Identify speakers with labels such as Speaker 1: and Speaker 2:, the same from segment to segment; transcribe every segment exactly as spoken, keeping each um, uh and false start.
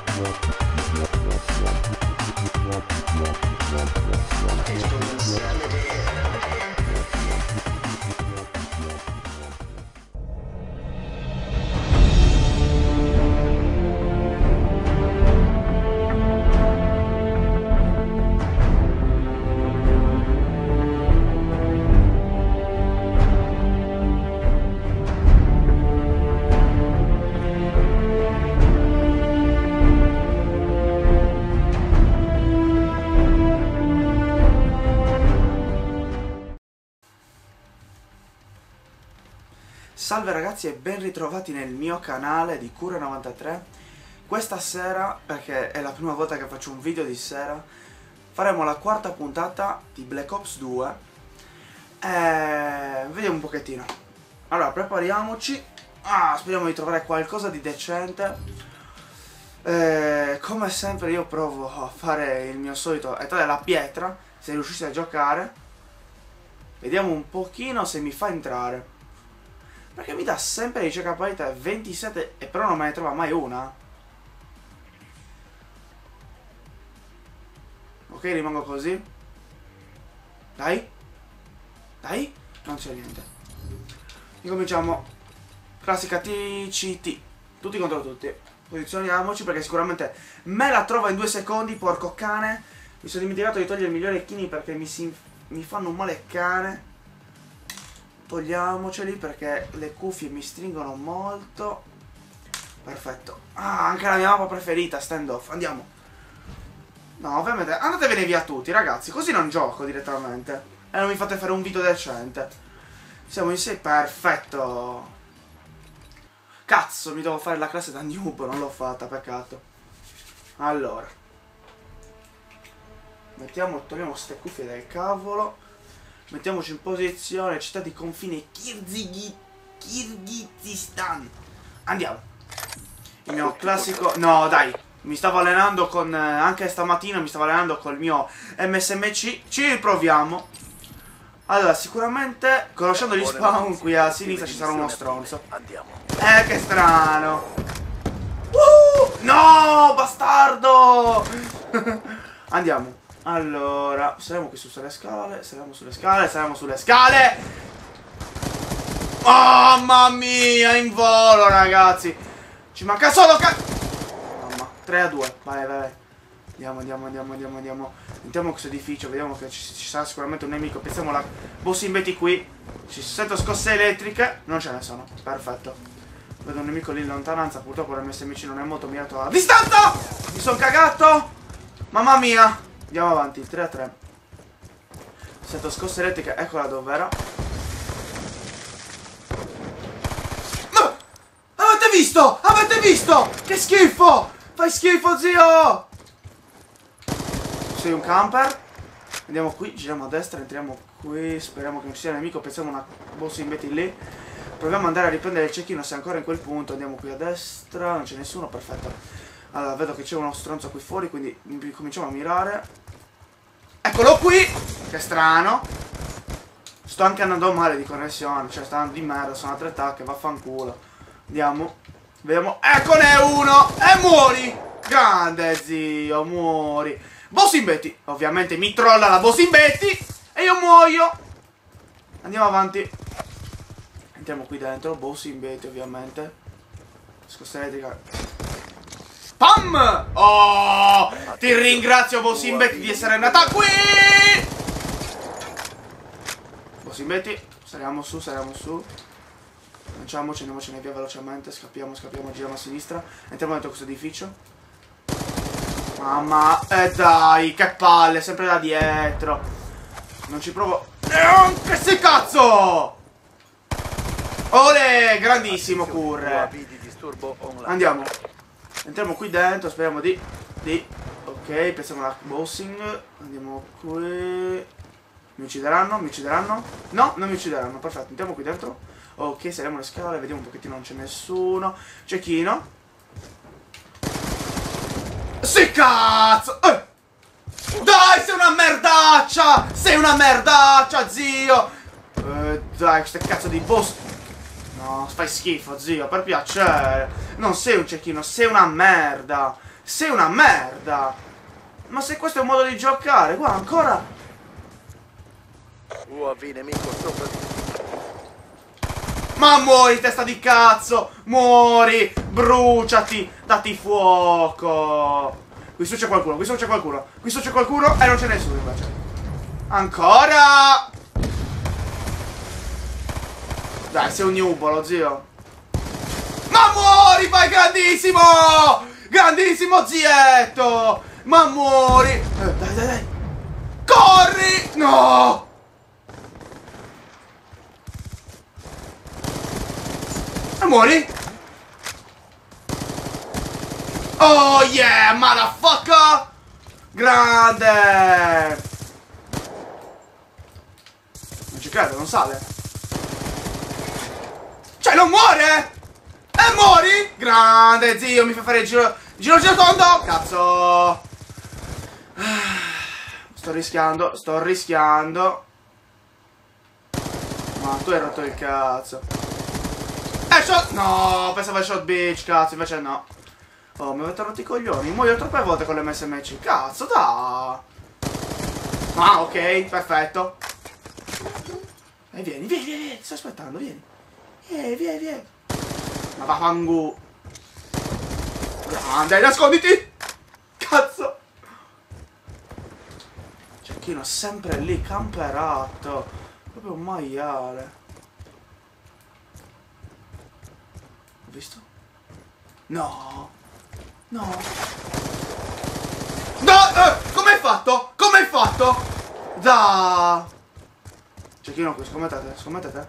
Speaker 1: Salve ragazzi e ben ritrovati nel mio canale di Cura novantatré. Questa sera, perché è la prima volta che faccio un video di sera, faremo la quarta puntata di Black Ops due e vediamo un pochettino. Allora, prepariamoci. Ah, speriamo di trovare qualcosa di decente. E, come sempre io provo a fare il mio solito età della pietra, se riuscisse a giocare. Vediamo un pochino se mi fa entrare, perché mi dà sempre ricerca parità ventisette e però non me ne trova mai una. Ok, rimango così. Dai. Dai. Non c'è niente. Incominciamo. Classica T C T. Tutti contro tutti. Posizioniamoci perché sicuramente me la trova in due secondi, porco cane. Mi sono dimenticato di togliere il migliore chini perché mi, si, mi fanno un male cane. Togliamoceli perché le cuffie mi stringono molto. Perfetto. Ah, anche la mia mappa preferita, standoff. Andiamo. No, ovviamente andatevene via tutti, ragazzi. Così non gioco direttamente e non mi fate fare un video decente. Siamo in sei. Perfetto. Cazzo, mi devo fare la classe da noob. Non l'ho fatta, peccato. Allora, mettiamo, togliamo queste cuffie del cavolo. Mettiamoci in posizione, città di confine Kirghizistan. Andiamo. Il mio classico. No, dai. Mi stavo allenando con. Anche stamattina mi stavo allenando col mio M S M C. Ci riproviamo. Allora, sicuramente, conoscendo gli spawn, qui a sinistra ci sarà uno stronzo.
Speaker 2: Andiamo.
Speaker 1: Eh, che strano. Uh, no, bastardo. Andiamo. Allora, saremo qui su sulle scale, saremo sulle scale, saremo sulle scale. Oh, mamma mia, in volo, ragazzi. Ci manca solo ca... Mamma, tre a due, vai, vai, vai. Andiamo, andiamo, andiamo, andiamo, andiamo. Entriamo in questo edificio, vediamo che ci, ci sarà sicuramente un nemico. Pensiamo alla boss imbeti qui. Ci sento scosse elettriche, non ce ne sono, perfetto. Vedo un nemico lì in lontananza, purtroppo l'M S M C non è molto mirato alla distanza. Mi sono cagato. Mamma mia. Andiamo avanti, tre a tre. Sento scosse elettriche, eccola dov'era. Ma avete visto? Avete visto? Che schifo! Fai schifo, zio! Sei un camper. Andiamo qui, giriamo a destra, entriamo qui. Speriamo che non ci sia nemico. Pensiamo una boss imbeti lì. Proviamo ad andare a riprendere il cecchino se è ancora in quel punto. Andiamo qui a destra, non c'è nessuno, perfetto. Allora, vedo che c'è uno stronzo qui fuori, quindi cominciamo a mirare. Eccolo qui! Che strano. Sto anche andando male di connessione, cioè sta andando di merda, sono a tre tacche, vaffanculo. Andiamo. Vediamo. Eccone uno! E muori! Grande, zio, muori. Boss imbeti. Ovviamente mi trolla la boss imbeti e io muoio. Andiamo avanti. Entriamo qui dentro, boss imbeti ovviamente. Scossa elettrica. Pam! Oh! Ti ringrazio, boss imbeti, di essere andata qui! Boss imbeti, saliamo su, saliamo su. Lanciamoci, andiamocene via velocemente. Scappiamo, scappiamo, giriamo a sinistra. Entriamo dentro questo edificio. Mamma, e eh dai, che palle, sempre da dietro. Non ci provo neanche se cazzo! Ole, grandissimo curre. Andiamo. Entriamo qui dentro, speriamo di... di... Ok, pensiamo alla bossing. Andiamo qui. Mi uccideranno? Mi uccideranno? No, non mi uccideranno, perfetto. Entriamo qui dentro. Ok, saliamo le scale, vediamo un pochettino, non c'è nessuno. Cecchino. Sì, cazzo! Eh! Dai, sei una merdaccia! Sei una merdaccia, zio! Eh, dai, queste cazzo di boss... No, fai schifo, zio, per piacere. Non sei un cecchino, sei una merda. Sei una merda. Ma se questo è un modo di giocare, guarda ancora.
Speaker 2: U A V nemico sopra di...
Speaker 1: Ma muori, testa di cazzo! Muori! Bruciati! Dati fuoco! Qui su c'è qualcuno, qui su c'è qualcuno, qui su c'è qualcuno e non c'è nessuno invece. Ancora! Dai, sei un nubolo, zio. Ma muori, vai grandissimo! Grandissimo zietto! Ma muori! Eh, dai, dai, dai! Corri! No! E muori? Oh yeah, motherfucker! Grande! Non ci credo, non sale. Cioè, non muore? E muori? Grande, zio, mi fa fare il giro... Giro, giro tondo! Cazzo! Sto rischiando, sto rischiando. Ma tu hai rotto il cazzo. Eh, shot! No, pensavo al shot bitch, cazzo, invece no. Oh, mi avete rotto i coglioni. Muoio troppe volte con l'M S M C. Cazzo, da! Ah, ok, perfetto. E eh, vieni, vieni, vieni, vieni, sto aspettando, vieni. Vieni, vieni, vieni. Ma va fangu. Grande, nasconditi! Cazzo! Cecchino sempre lì, camperato. Proprio un maiale. Ho visto? No! No! No! Eh, come hai fatto? Come hai fatto? Da! Cecchino qui, scommettete, scommettete.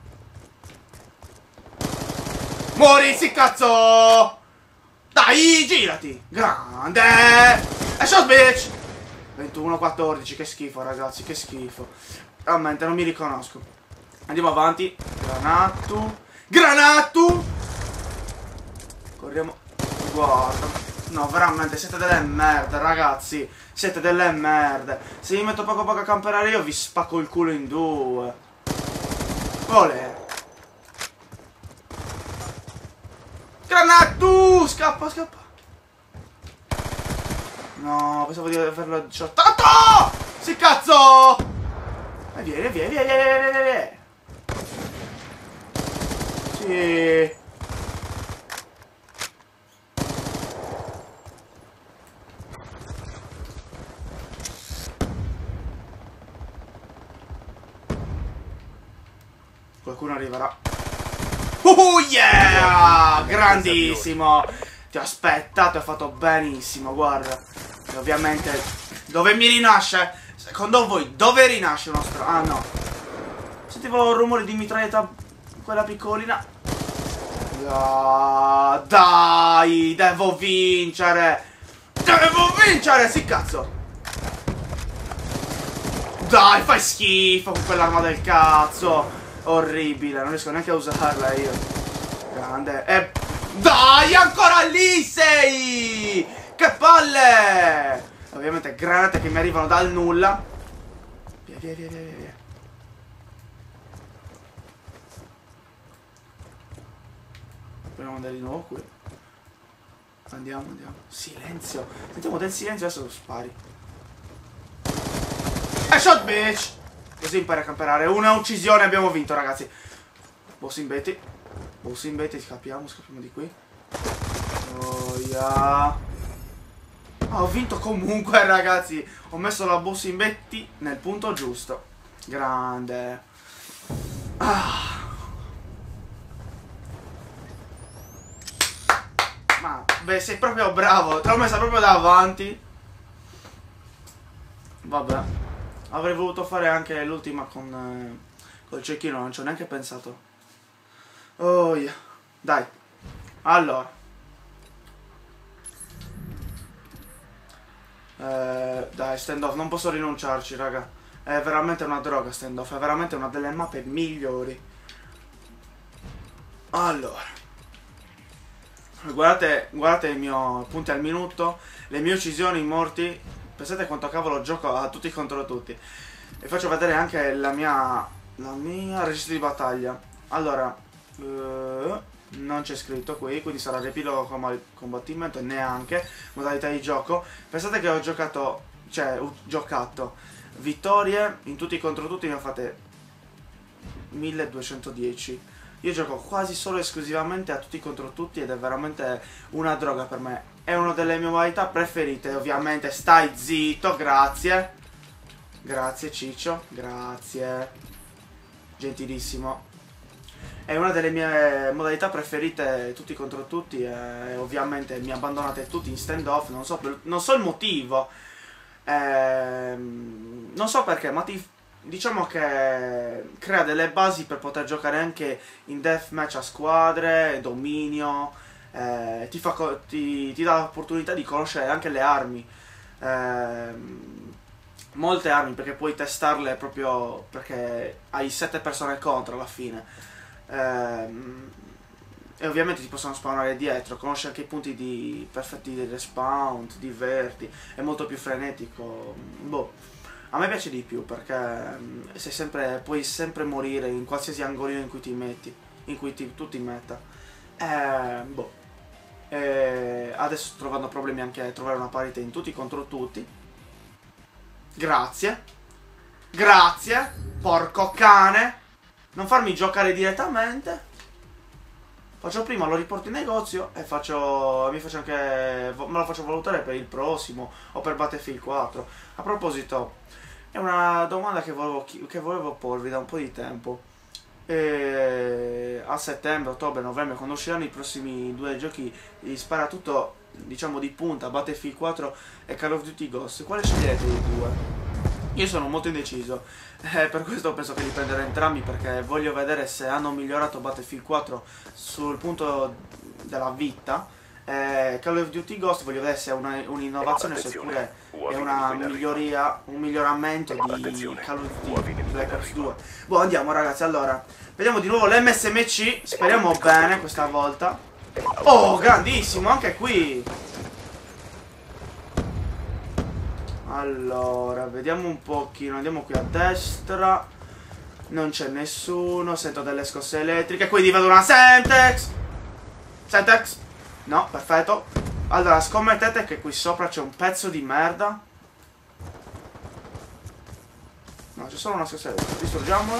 Speaker 1: Muori, sì cazzo! Dai, girati! Grande! E shot bitch! ventuno quattordici, che schifo ragazzi, che schifo. Veramente non mi riconosco. Andiamo avanti. Granatu. Granatu! Corriamo. Guarda. No, veramente, siete delle merde, ragazzi. Siete delle merde. Se mi metto poco poco a camperare io vi spacco il culo in due. Olè. Granatu! Scappa, scappa. No, pensavo di averlo shottato! Sì, cazzo! E vieni, vieni, vieni, vieni, vieni, vieni. Sì. Qualcuno arriverà. Oh yeah! Grandissimo! Ti ho aspettato e ho fatto benissimo, guarda. E ovviamente, dove mi rinasce? Secondo voi, dove rinasce uno stro... Ah, no. Sentivo un rumore di mitraglietta, quella piccolina. Ah, dai, devo vincere! Devo vincere, sì cazzo! Dai, fai schifo con quell'arma del cazzo! Orribile, non riesco neanche a usarla io. Grande. E... Dai, ancora lì sei! Che palle! Ovviamente granate che mi arrivano dal nulla. Via, via, via, via, via. Proviamo ad andare di nuovo qui. Andiamo, andiamo. Silenzio. Sentiamo del silenzio, adesso spari. E shot bitch! Così impari a camperare. Una uccisione, abbiamo vinto, ragazzi. Boss in Betty. Boss in Betty, scappiamo, scappiamo di qui. Oh yeah. Ah, ho vinto comunque, ragazzi. Ho messo la boss in Betty nel punto giusto. Grande. Ah. Ma, beh, sei proprio bravo. Te l'ho messa proprio davanti. Vabbè. Avrei voluto fare anche l'ultima con eh, col cecchino, non ci ho neanche pensato. Oh yeah. Dai. Allora. Eh, dai, stand-off, non posso rinunciarci, raga. È veramente una droga stand-off, è veramente una delle mappe migliori. Allora. Guardate, guardate il mio punti al minuto, le mie uccisioni, i morti. Pensate quanto cavolo gioco a tutti contro tutti. E faccio vedere anche la mia la mia registro di battaglia. Allora, uh, non c'è scritto qui, quindi sarà riepilogo com combattimento, neanche modalità di gioco. Pensate che ho giocato, cioè ho giocato vittorie in tutti contro tutti, ne ho fatte milleduecentodieci. Io gioco quasi solo esclusivamente a tutti contro tutti ed è veramente una droga per me. È una delle mie modalità preferite, ovviamente. Stai zitto, grazie. Grazie Ciccio, grazie. Gentilissimo. È una delle mie modalità preferite, tutti contro tutti, e ovviamente mi abbandonate tutti in standoff, non so, per, non so il motivo, ehm, non so perché, ma ti, diciamo che crea delle basi per poter giocare anche in deathmatch a squadre, dominio, eh, ti, fa, ti, ti dà l'opportunità di conoscere anche le armi, ehm, molte armi, perché puoi testarle proprio perché hai sette persone contro alla fine. Ehm, e ovviamente ti possono spawnare dietro, conosci anche i punti di perfetti di respawn, ti diverti, è molto più frenetico. Boh, a me piace di più perché sei sempre, puoi sempre morire in qualsiasi angolino in cui ti metti, in cui ti, tu ti metta. Eh, boh. E adesso sto trovando problemi anche a trovare una parità in tutti contro tutti. Grazie. Grazie. Porco cane. Non farmi giocare direttamente. Faccio prima, lo riporto in negozio e faccio. Mi faccio anche. Me lo faccio valutare per il prossimo o per Battlefield quattro. A proposito, è una domanda che volevo, che volevo porvi da un po' di tempo. E a settembre, ottobre, novembre, quando usciranno i prossimi due giochi di sparatutto, diciamo di punta, Battlefield quattro e Call of Duty Ghost, quale scegliete dei due? Io sono molto indeciso, eh, per questo penso che li prenderò entrambi, perché voglio vedere se hanno migliorato Battlefield quattro sul punto della vita. eh, Call of Duty Ghost voglio vedere se è un'innovazione, seppure è una miglioria, un miglioramento di Call of Duty Black Ops due. Boh, andiamo ragazzi, allora vediamo di nuovo l'M S M C, speriamo bene questa volta. Oh, grandissimo, anche qui. Allora, vediamo un pochino, andiamo qui a destra. Non c'è nessuno, sento delle scosse elettriche, quindi vedo una Semtex. Semtex? No, perfetto. Allora, scommettete che qui sopra c'è un pezzo di merda. No, c'è solo una scossa elettrica, distruggiamola.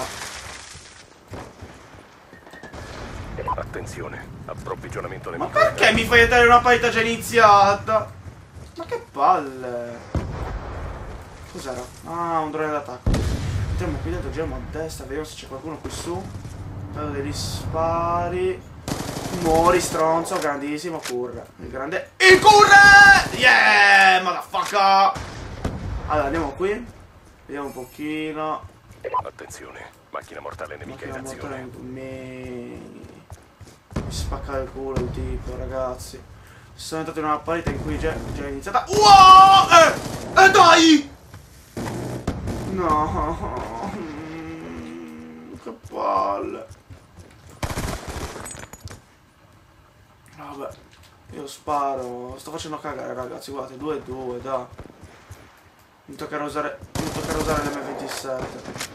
Speaker 2: Attenzione, approvvigionamento
Speaker 1: Ma
Speaker 2: nemico.
Speaker 1: perché mi fai vedere una partita già iniziata? Ma che palle. Cos'era? Ah, un drone d'attacco. Entriamo qui dentro, giriamo a destra, vediamo se c'è qualcuno qui su. Vedo dei spari. Muori, stronzo, grandissimo, curre. Il grande. Il curre! Yeah! Motherfucker! Allora, andiamo qui. Vediamo un pochino.
Speaker 2: Attenzione, macchina mortale nemica in azione.
Speaker 1: Mi... mi spacca il culo il tipo, ragazzi. Sono entrato in una partita in cui già, già è iniziata. Wow! Eh! Eh dai! No, mm, che palle. Vabbè, io sparo. Sto facendo cagare ragazzi, guardate, due e due, dai. Mi toccherà usare, mi toccherà usare l'M ventisette.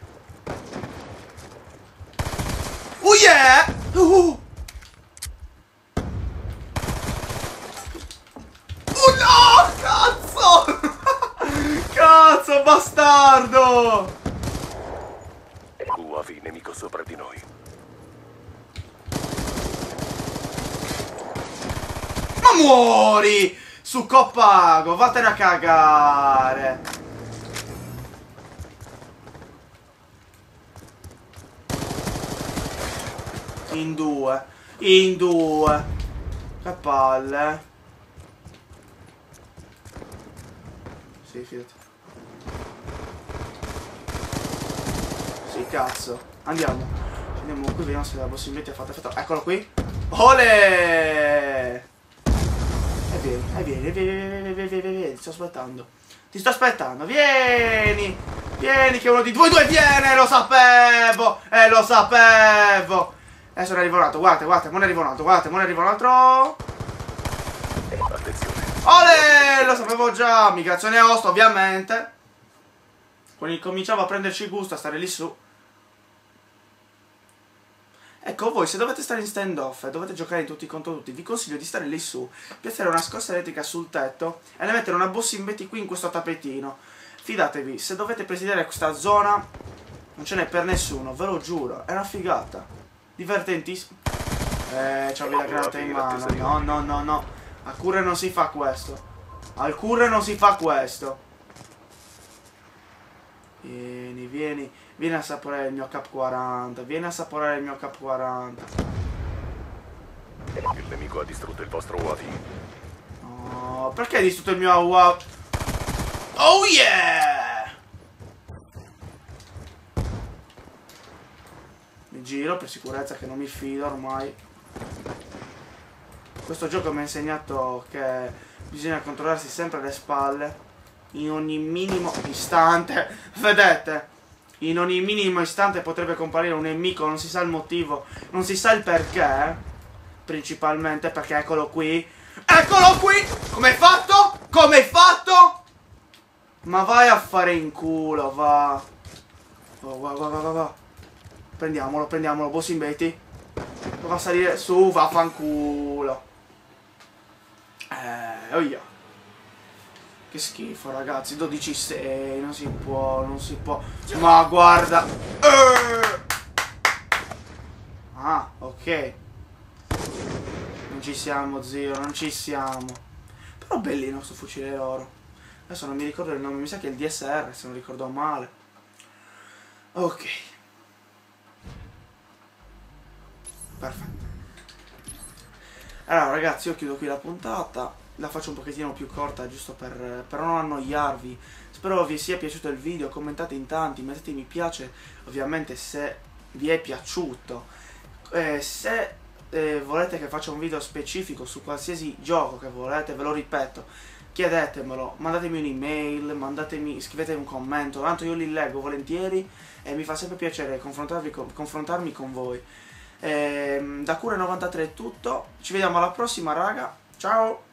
Speaker 1: Oh yeah! Uh! Oh no, cazzo! Cazzo, bastardo!
Speaker 2: U A V nemico sopra di noi.
Speaker 1: Ma muori! Su Coppago, vattene a cagare! In due, in due. Che palle. Sì, fidati. Sì, cazzo. Andiamo. Andiamo qui, vediamo se la possibilità è fatta effetto. Eccolo qui. Ole! E vieni, e vieni, vieni, vieni, vieni, vieni, vieni, ti sto aspettando. Ti sto aspettando, vieni! Vieni che uno di voi due viene, lo sapevo! Eh, lo sapevo! Adesso ne arriva un altro, guardate, guardate, mo ne arriva un altro, guardate, mo ne arriva un altro.
Speaker 2: Attenzione.
Speaker 1: Ole! Lo sapevo già, migrazione host, ovviamente. Quando incominciavo a prenderci gusto a stare lì su. Ecco, voi se dovete stare in stand-off e dovete giocare in tutti contro tutti, vi consiglio di stare lì su, piazzare una scossa elettrica sul tetto e ne mettere una bossimbeti qui in questo tappetino. Fidatevi, se dovete presidiare questa zona non ce n'è per nessuno, ve lo giuro, è una figata. Divertentissimo. Eh, c'avevi la granata in mano. No, no, no, no. A Curre non si fa questo. Al Curre non si fa questo. Vieni, vieni. Vieni a assaporare il mio cap quaranta. Vieni a assaporare il mio cap quaranta.
Speaker 2: Il nemico ha distrutto il vostro U A V.
Speaker 1: No, perché hai distrutto il mio U A V? Oh yeah! Mi giro per sicurezza che non mi fido ormai. Questo gioco mi ha insegnato che bisogna controllarsi sempre le spalle in ogni minimo istante. Vedete? In ogni minimo istante potrebbe comparire un nemico, non si sa il motivo, non si sa il perché. Principalmente perché eccolo qui. Eccolo qui! Come hai fatto? Come hai fatto? Ma vai a fare in culo, va. Oh, va, va, va, va, va. Prendiamolo, prendiamolo, Bossimbeti. Va a salire su, vaffanculo. Eh, oh yeah. Che schifo, ragazzi, dodici sei, non si può, non si può. Ma guarda. Ah, ok. Non ci siamo, zio, non ci siamo. Però bellino questo fucile oro. Adesso non mi ricordo il nome, mi sa che è il D S R, se non ricordo male. Ok. Perfetto. Allora ragazzi, io chiudo qui la puntata. La faccio un pochettino più corta, giusto per, per non annoiarvi. Spero vi sia piaciuto il video, commentate in tanti, mettete mi piace ovviamente se vi è piaciuto. Eh, se eh, volete che faccia un video specifico su qualsiasi gioco che volete, ve lo ripeto, chiedetemelo, mandatemi un'email, mandatemi, scrivetemi un commento, tanto io li leggo volentieri e mi fa sempre piacere confrontarvi con, confrontarmi con voi. Eh, da Curre novantatré è tutto, ci vediamo alla prossima raga, ciao!